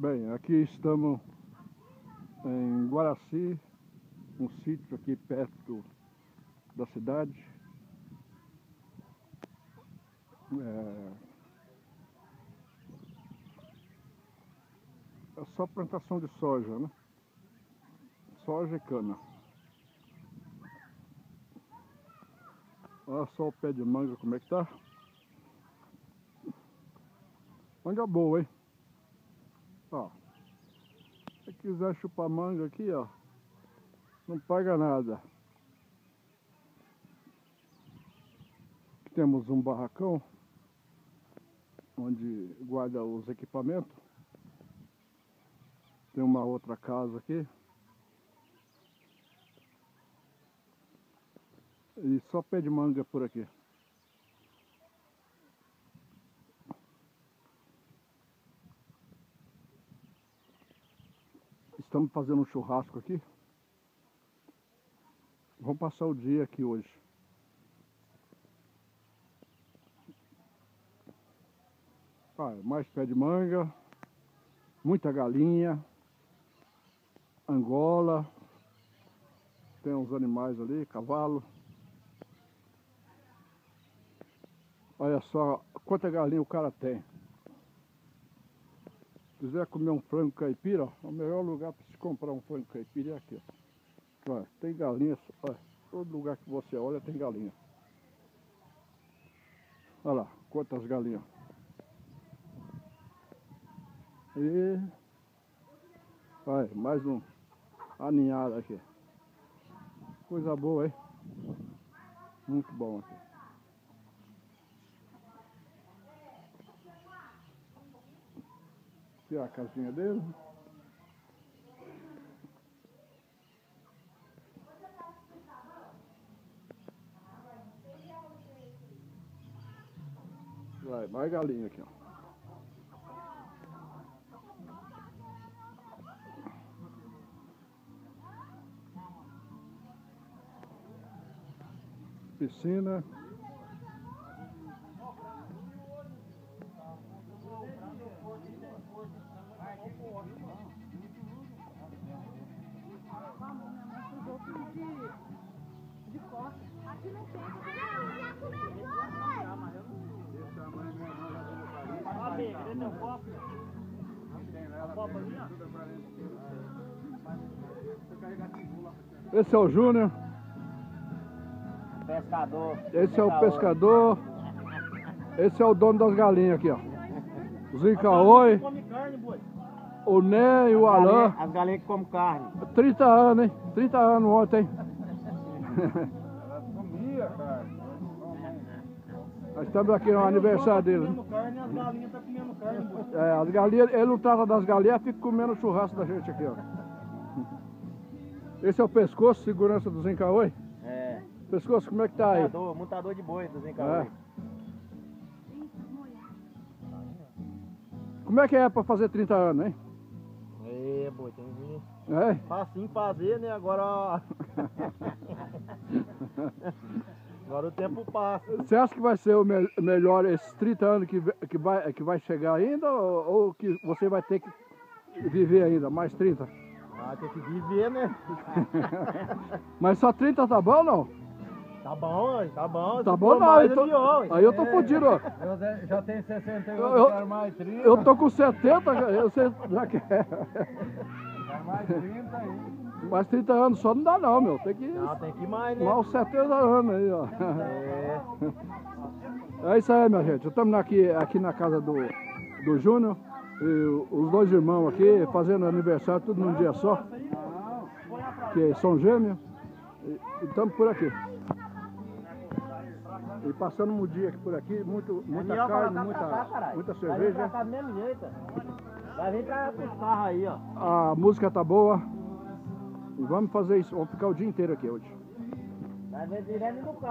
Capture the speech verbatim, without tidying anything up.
Bem, aqui estamos em Guaraci, um sítio aqui perto da cidade. É, é só plantação de soja, né? Soja e cana. Olha só o pé de manga como é que tá. Manga boa, hein? Ó, se quiser chupar manga aqui, ó, não paga nada. Aqui temos um barracão onde guarda os equipamentos. Tem uma outra casa aqui. E só pé de manga por aqui. Estamos fazendo um churrasco aqui. Vamos passar o dia aqui hoje. Ah, mais pé de manga, muita galinha, angola, tem uns animais ali, cavalo. Olha só quanta galinha o cara tem. Se quiser comer um frango caipira, ó, o melhor lugar para se comprar um frango caipira é aqui. Ó. Olha, tem galinha, olha, todo lugar que você olha tem galinha. Olha lá, quantas galinhas. E olha, mais um aninhado aqui. Coisa boa, hein? Muito bom aqui. Aqui é a casinha dele. Vai, mais galinha aqui, ó. Piscina. De costa. Aqui não tem. Esse é o Júnior. Pescador. Esse é o pescador. Esse é o dono das galinhas aqui, ó. Zincaoi, o Né e o Alain. As galinhas que comem carne. trinta anos, hein? trinta anos ontem. Nós estamos aqui no aniversário dele. Comendo carne, as galinhas estão comendo carne. É, as galinhas, ele não trata das galinhas, fica comendo o churrasco da gente aqui, ó. Esse é o pescoço, segurança do Zincaoi. É. Pescoço, como é que tá aí? Montador, montador de boi do Zincaoi. É. Como é que é pra fazer trinta anos, hein? É, boi, tem que É? facinho fazer, né? Agora... Agora o tempo passa. Você acha que vai ser o me melhor esses trinta anos que, que, vai, que vai chegar ainda? Ou, ou que você vai ter que viver ainda? Mais trinta? Ah, tem que viver, né? Mas só trinta tá bom ou não? Tá bom, tá bom. Tá Se bom for não, mais, eu tô, é pior, aí eu tô é. fodido, ó. Eu já tenho sessenta e oito, Eu- quero mais trinta. Eu tô com setenta, eu sei, já quer. Quero mais trinta aí. Mais trinta anos só não dá não, meu. Tem que Não, tem que ir mais, né? mais uns setenta anos aí, ó. É. É isso aí, minha gente. Estamos aqui, aqui na casa do, do Júnior. E os dois irmãos aqui fazendo aniversário tudo num dia só. Que são gêmeos. E estamos por aqui. E passando um dia aqui por aqui, muito, muita Daniel, carne, vai muita, pra cá, muita Vai vir cerveja. pra cá do mesmo jeito. Vai vir pra os carros aí, ó. A música tá boa. E vamos fazer isso, vamos ficar o dia inteiro aqui hoje. Vai vir direto no carro.